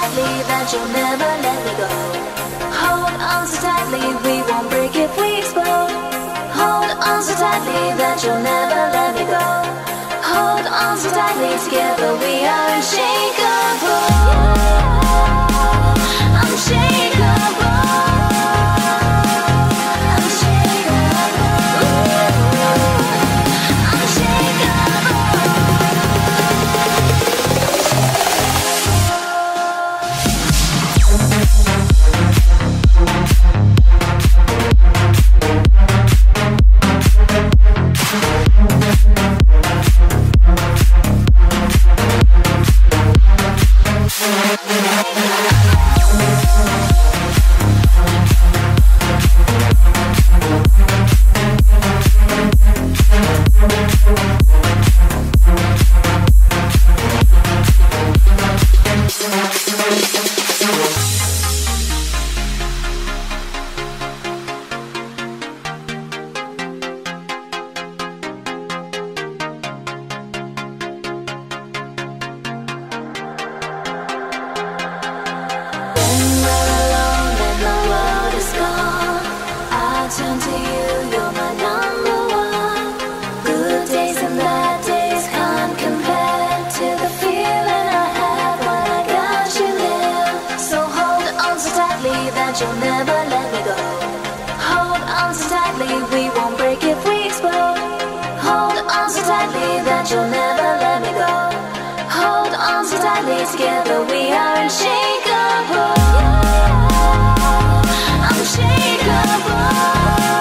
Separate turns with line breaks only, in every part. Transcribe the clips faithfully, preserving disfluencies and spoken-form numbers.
tightly that you'll never let me go. Hold on so tightly, we won't break if we explode. Hold on so tightly that you'll never let me go. Hold on so tightly, together we are unshakable. Unshakable. You'll never let me go. Hold on so tightly, we won't break if we explode. Hold on so tightly that you'll never let me go. Hold on so tightly, together we are unshakable. Unshakable.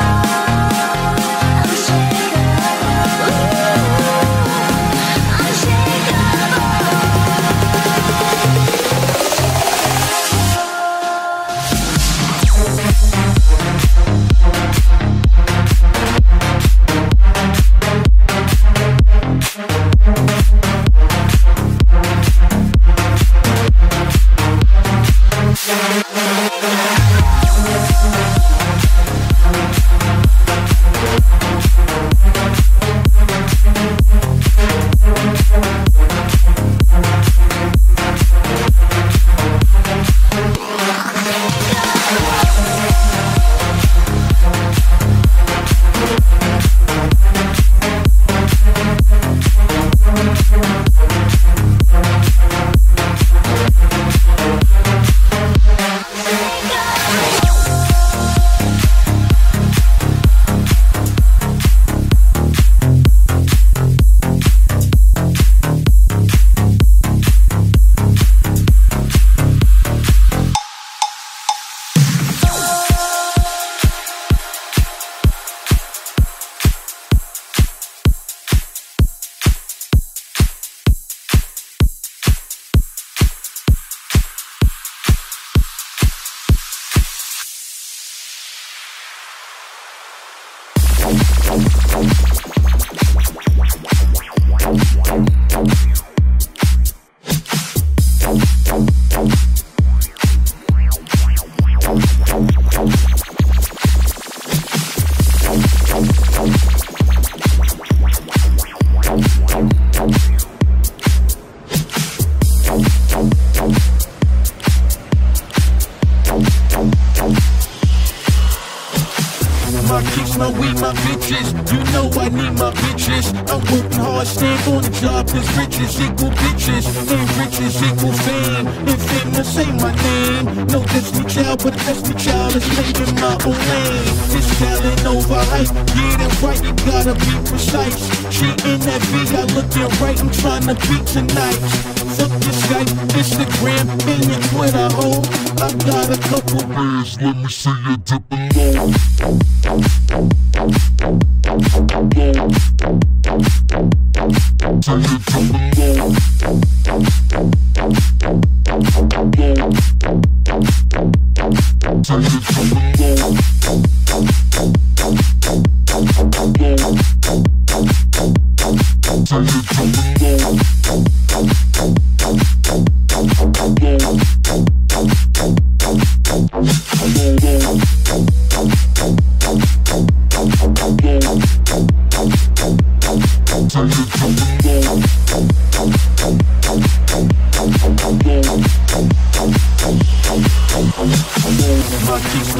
My weed, my bitches, you know I need my bitches. I'm working hard, stand on the job, cause riches equal bitches, and riches equal fame, and fame to say my name. No Destiny Child, but a Destiny Child is making my own lane. This talent over hype, get it right, you gotta be precise. Treating that V, I looking right, I'm trying to beat tonight. Fuck your Skype, Instagram, and your Twitter, ho. I got a couple bands, let me see you dipping low. Say you dipping low. Say you dipping low. Say you dipping low.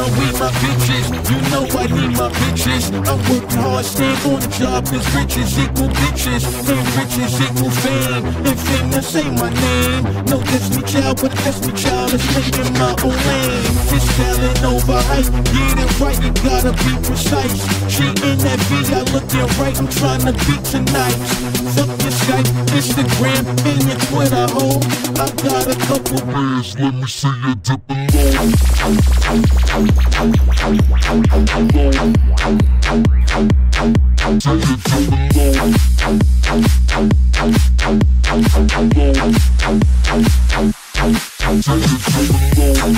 I'ma weed my bitches. You know I need my bitches. I'm working hard, stand on the job, cause riches equal bitches. And riches equal fame. And fame, that's ain't my name. No Destiny Child, but Destiny Child is making my own lane. It's talent over hype. Get it right, you gotta be precise. She in that V, I looking right, I'm trying to beat tonight. Fuck your Skype, Instagram, and your Twitter, ho. I got a couple bands, let me see you dipping low. Say you dipping low. Say you dipping low.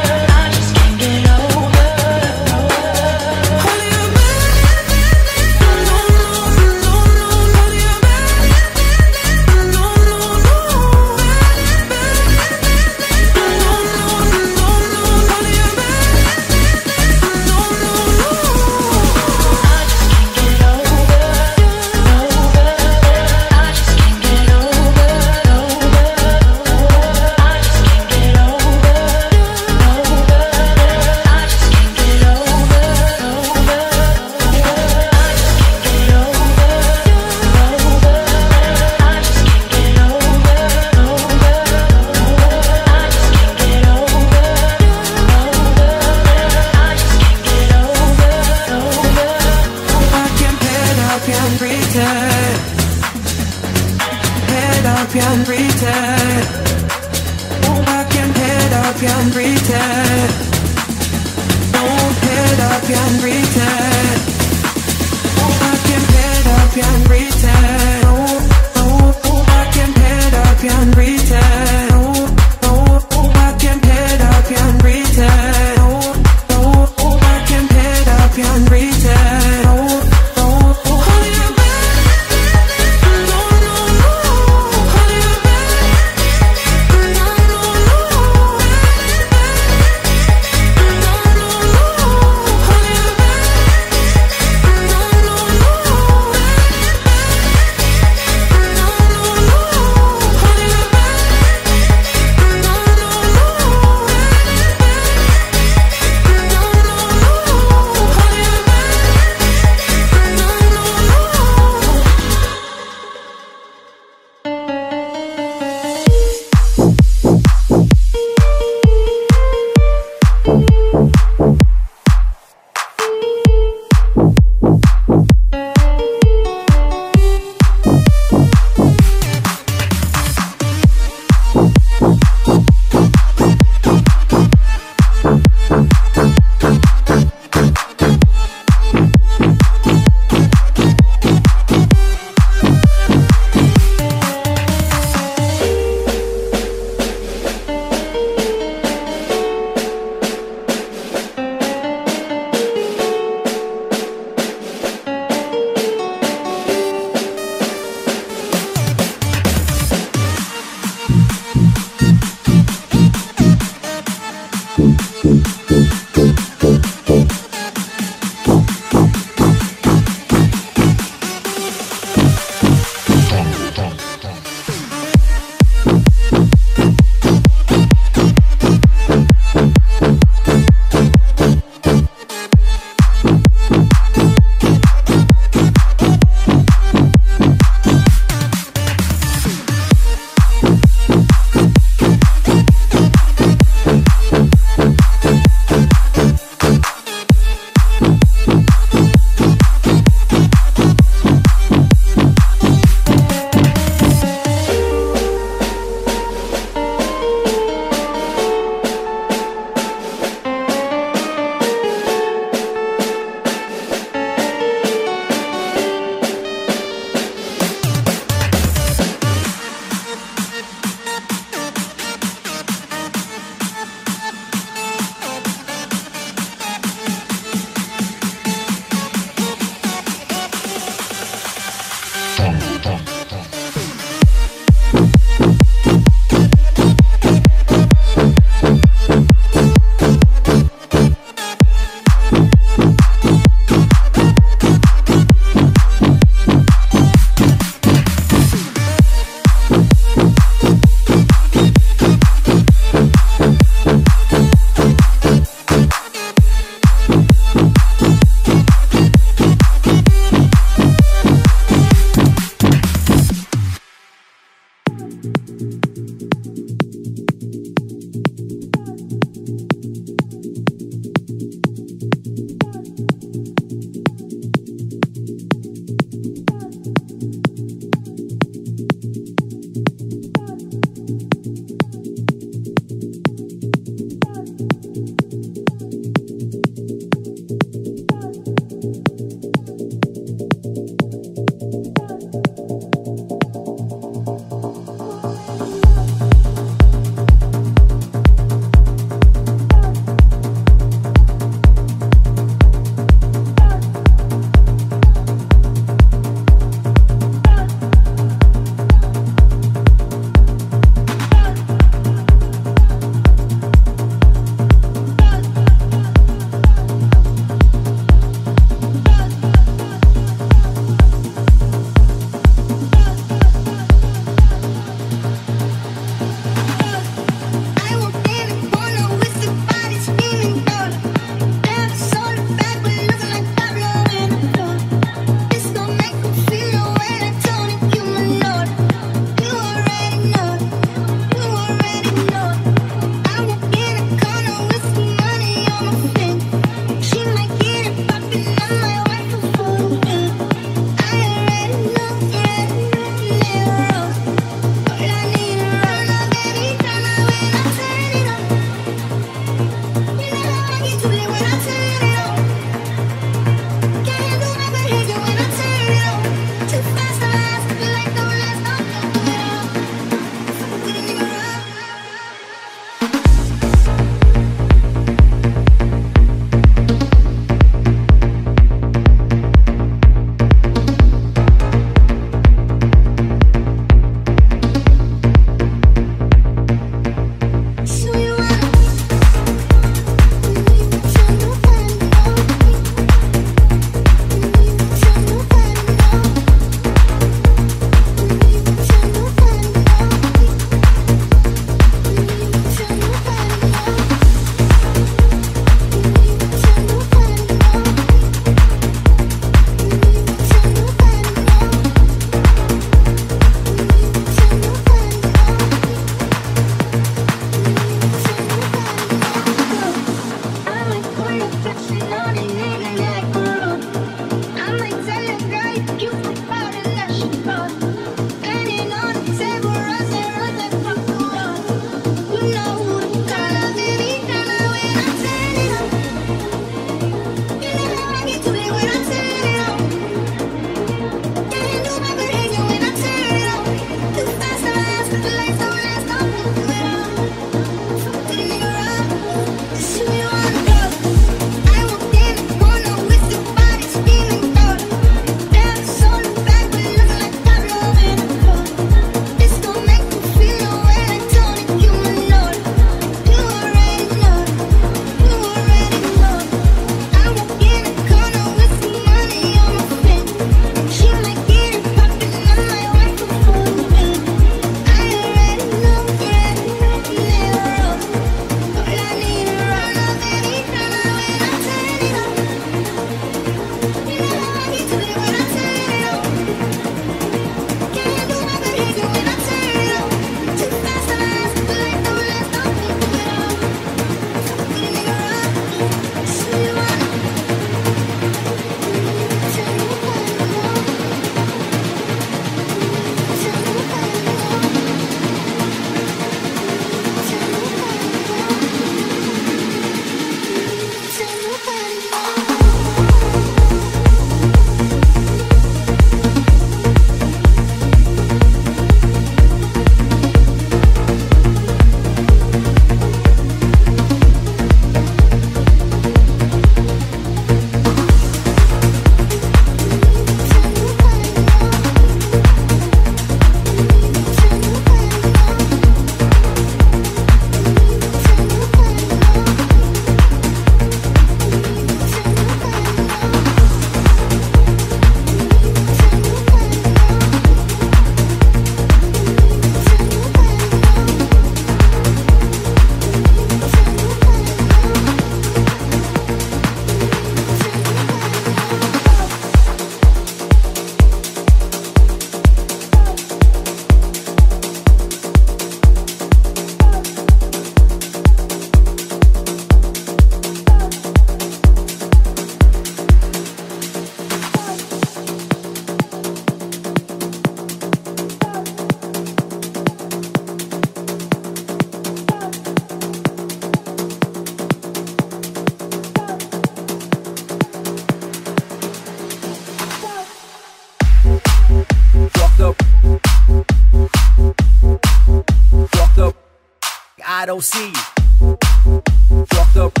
I don't see you. Walk up,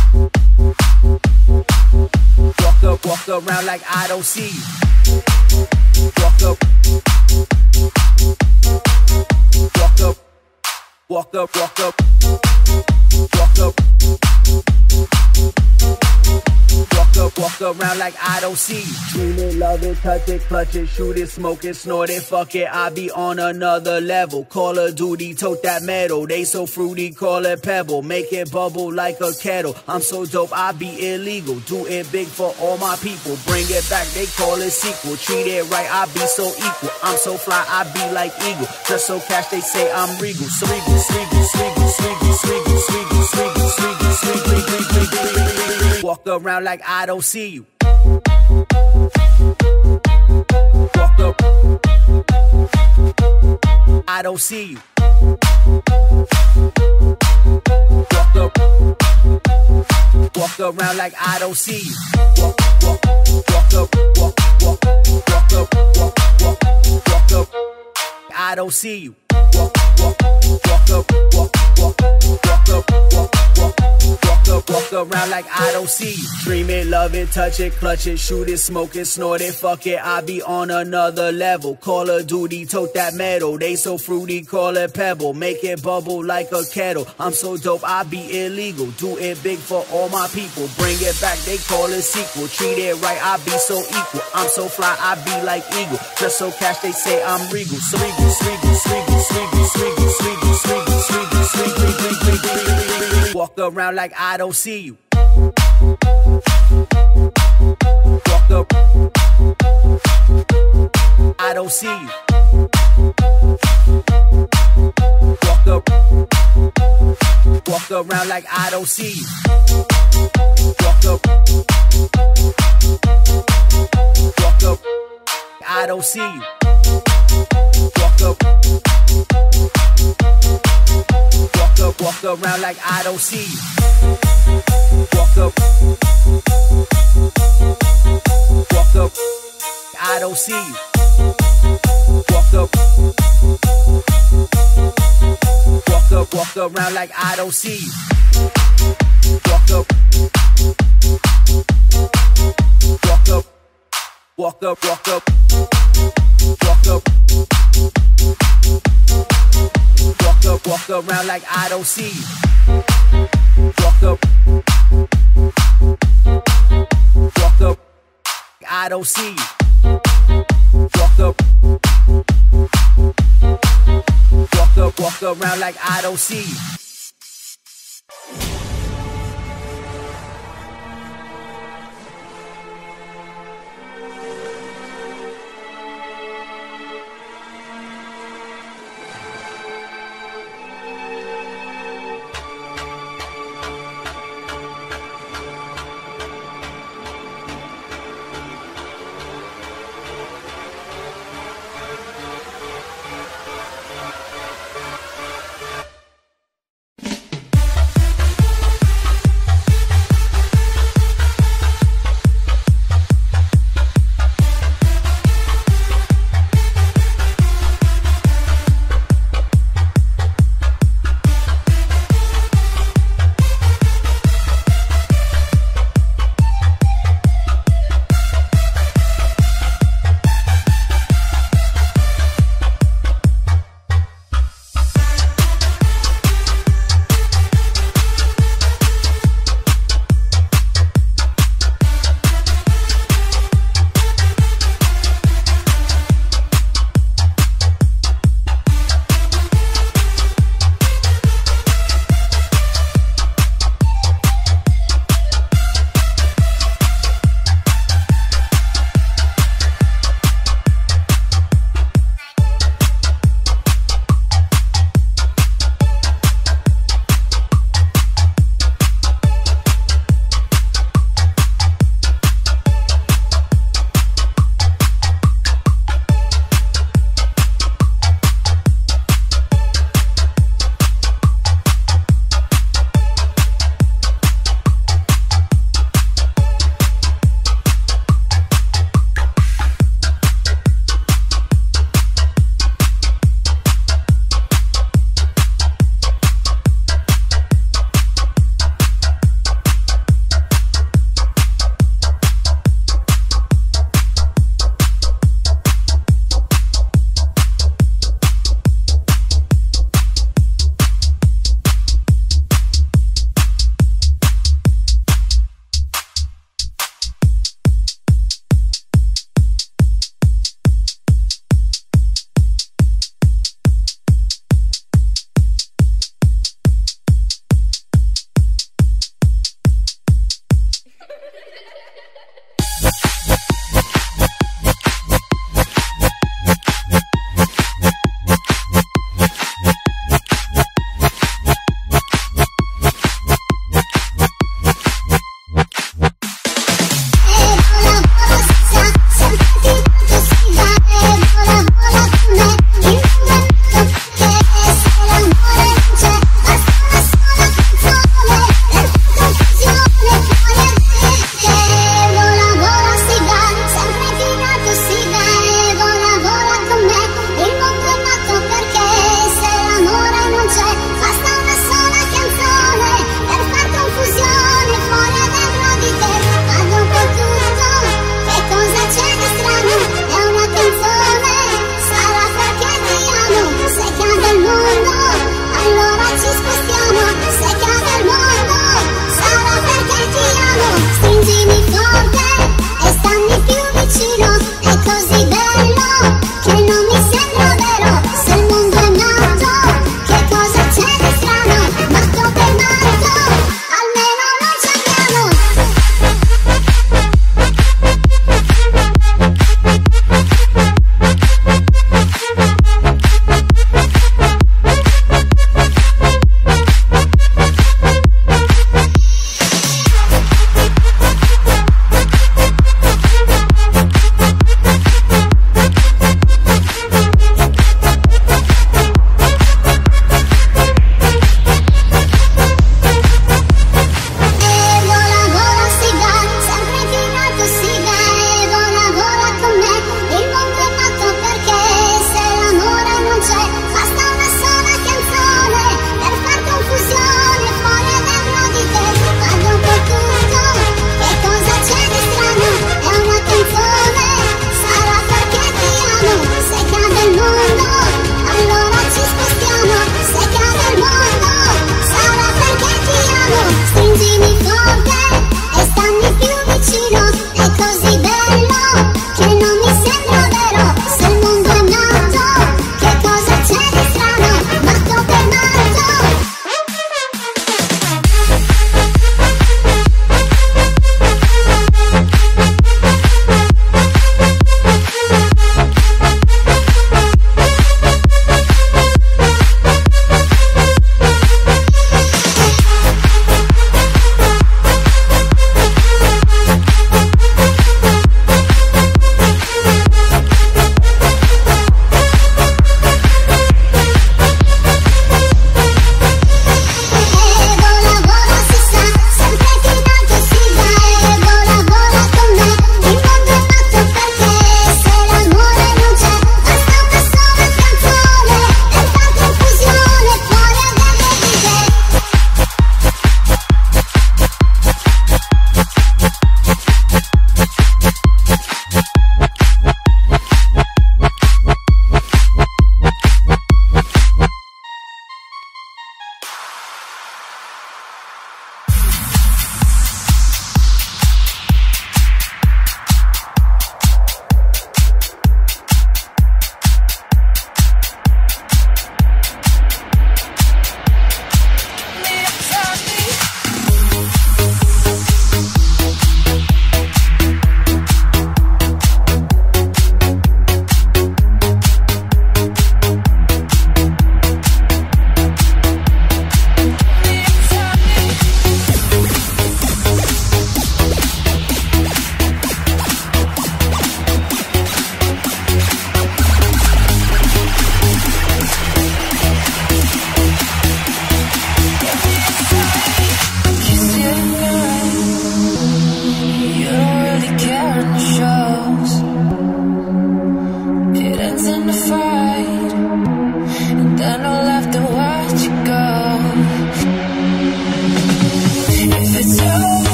walk up, walk around like I don't see you. Walk up, walk up, walk up, walk up, walk up, walk up, walk around like I don't see you. Dream it, love it, touch it, clutch it, shoot it, smoke it, snort it, fuck it, I be on another level. Call of Duty, tote that metal, they so fruity, call it pebble, make it bubble like a kettle. I'm so dope, I be illegal, do it big for all my people. Bring it back, they call it sequel, treat it right, I be so equal. I'm so fly, I be like eagle, just so cash, they say I'm regal. So regal, regal, regal, regal, regal, regal, regal, regal, regal, regal, regal. Walk around like I don't see you. Walk up, I don't see you. Walk up, walk around like I don't see you. Walk, walk, walk up, walk, walk, walk up, walk, walk, walk up. I don't see you. Walk, walk, walk up, walk, walk, walk up, walk, walk, walk up, walk around like I don't see you. Dream it, love it, touch it, clutch it, shoot it, smoke it, snort it, fuck it, I be on another level. Call of Duty, tote that metal, they so fruity, call it pebble, make it bubble like a kettle. I'm so dope, I be illegal, do it big for all my people. Bring it back, they call it sequel, treat it right, I be so equal. I'm so fly, I be like eagle, just so cash, they say I'm regal. So regal, regal, regal, regal, regal, regal, regal, regal, regal, regal, regal. Walk around like I don't see you. Walk up, I don't see you. Walk up, walk around like I don't see you. Walk up, walk up, I don't see you. Walk up, walk up, walk around like I don't see you. Walk up, walk up, I don't see you. Walk up, walk up, walk around like I don't see you. Walk up, walk up, walk up, walk up, walk up, walk up, walk around like I don't see you. Walk up, walk up, I don't see you. Walk up, walk up, walk around like I don't see you.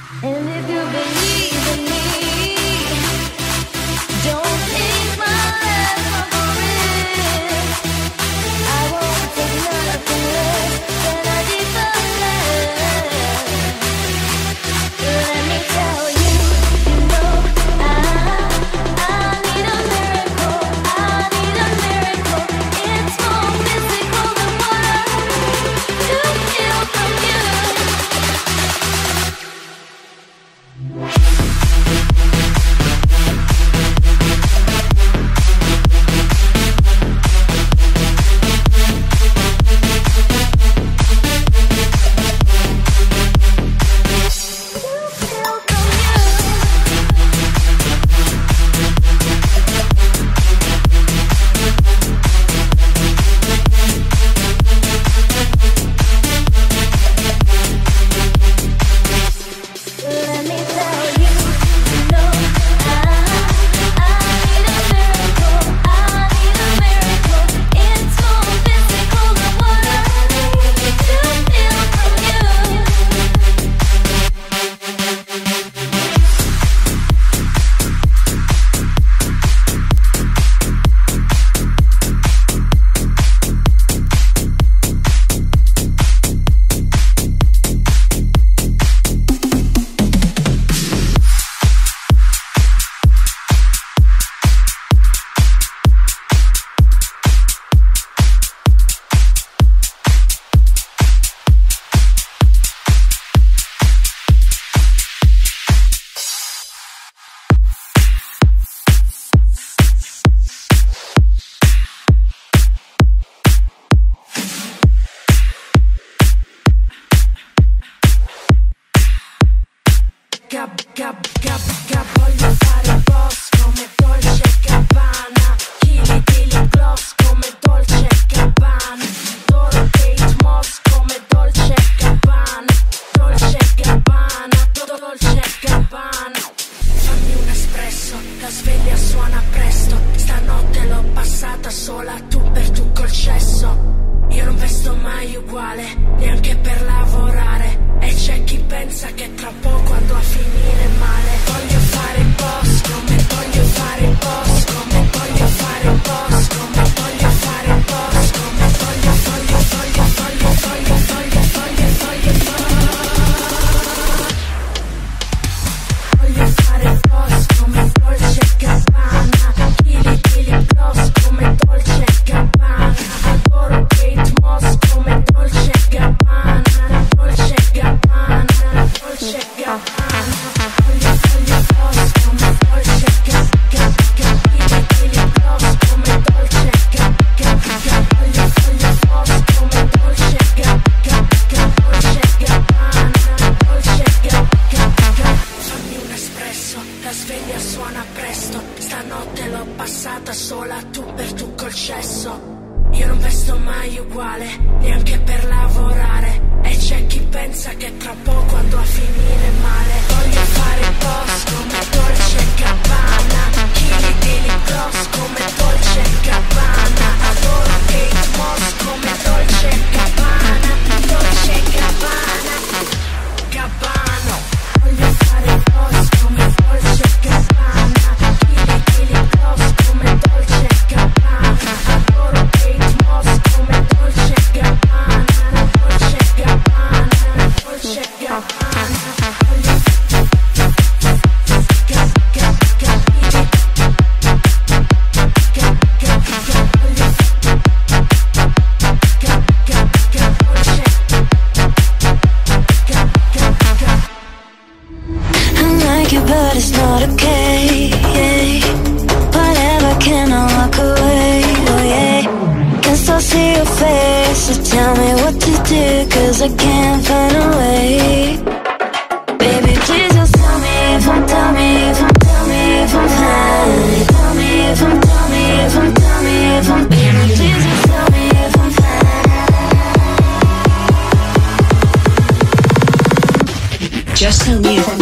Just tell me if I'm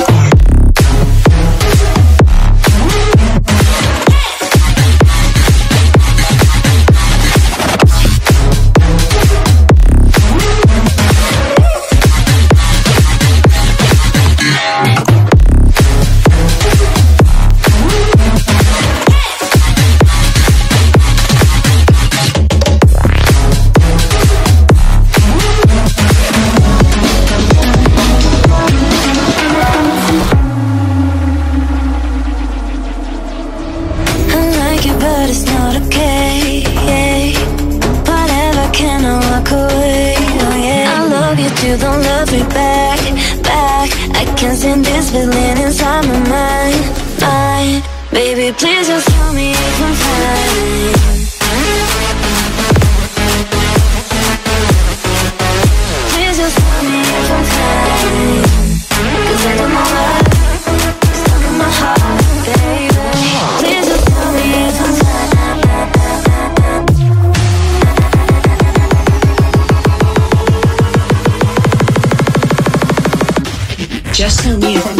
you don't love me back, back. I can't stand this feeling inside my mind, mind. Baby, please just tell me if I'm fine. Please just tell me if I'm fine, 'cause I don't know why it's stuck in my heart, baby. Please just tell me if I'm fine.
Just tell me if I'm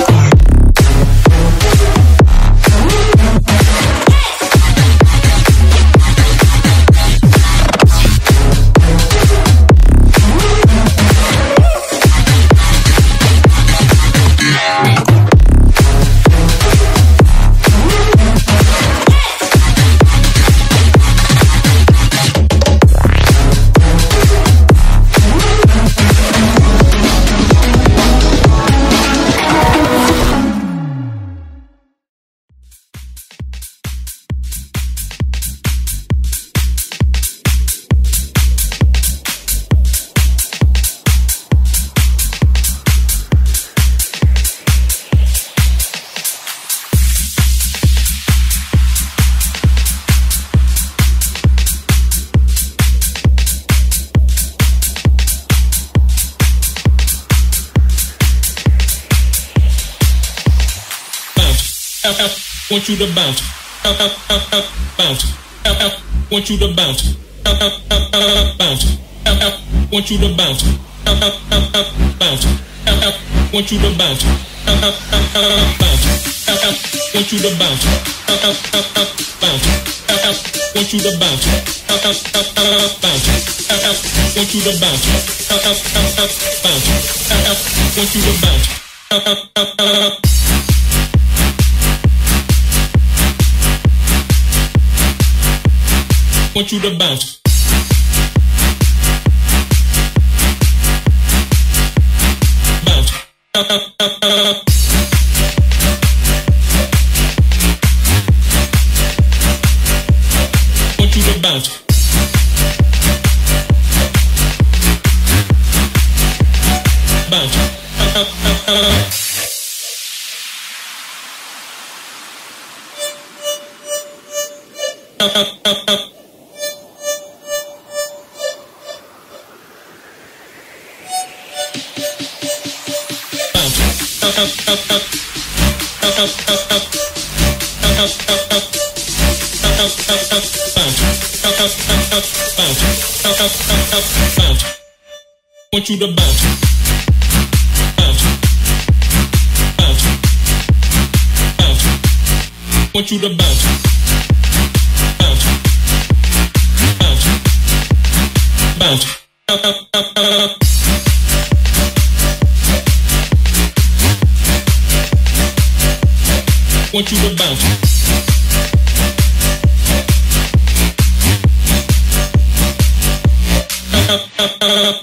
want you to bounce, up, up, up, up, bounce, up, up, want you to bounce, up, up, up, up, bounce, up, up, want you to bounce, up, up, up, up, bounce, up, up, want you to bounce, up, up, up, up, bounce, up, up, want you to bounce, up, up, up, up, bounce, up, up, want you to bounce, up, up, up, up, bounce, up, up, want you to bounce, up, up, up, up, bounce, up, up, want you to bounce, up, up, up, up. Want you to bounce. Bounce. Up, up, up, up. Want you to bounce. Bounce. Up, up, up, up. Up, up, up, up. Up, up, up, up, up, up, up, up, up, up, up, up, up, up, up, up, bounce, up, up, up, up, bounce, up, up, up, up, bounce. Want you to bounce, bounce, bounce, bounce. Want you to bounce, bounce, bounce, bounce, up, up, up, up. Want you to bounce. Up, up, up, up.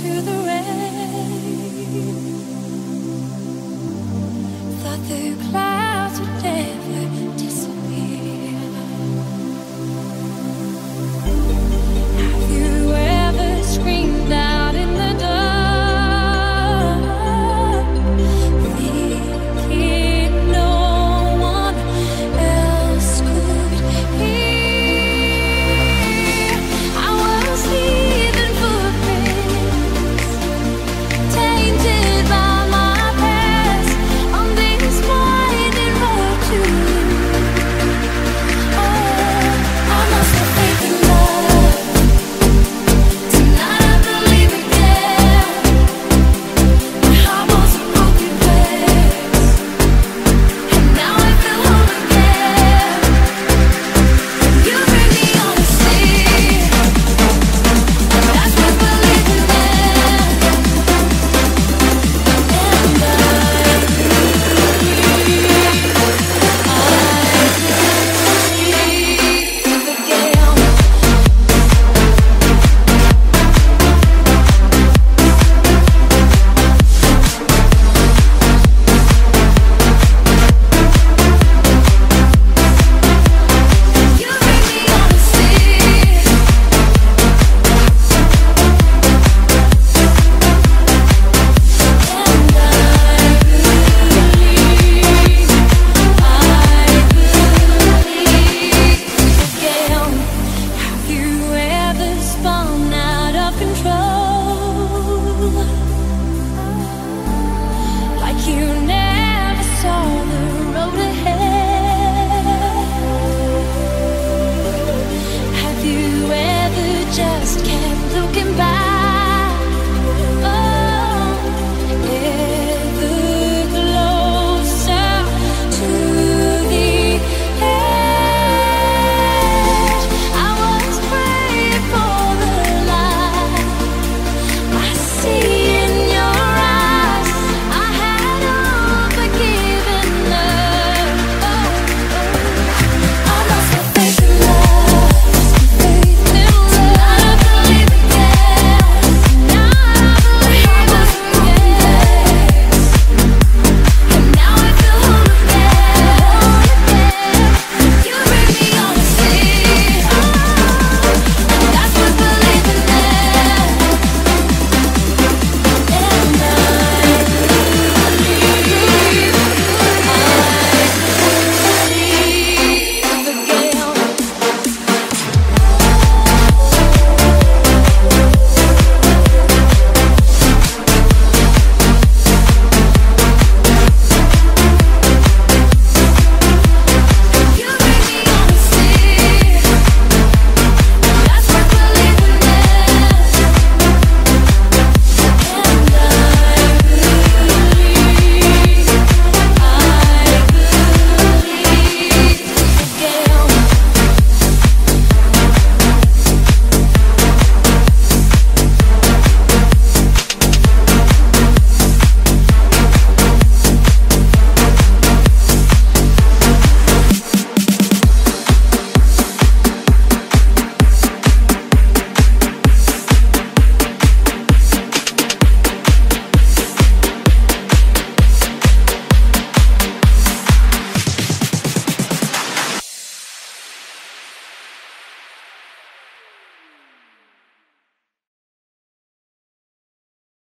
The clouds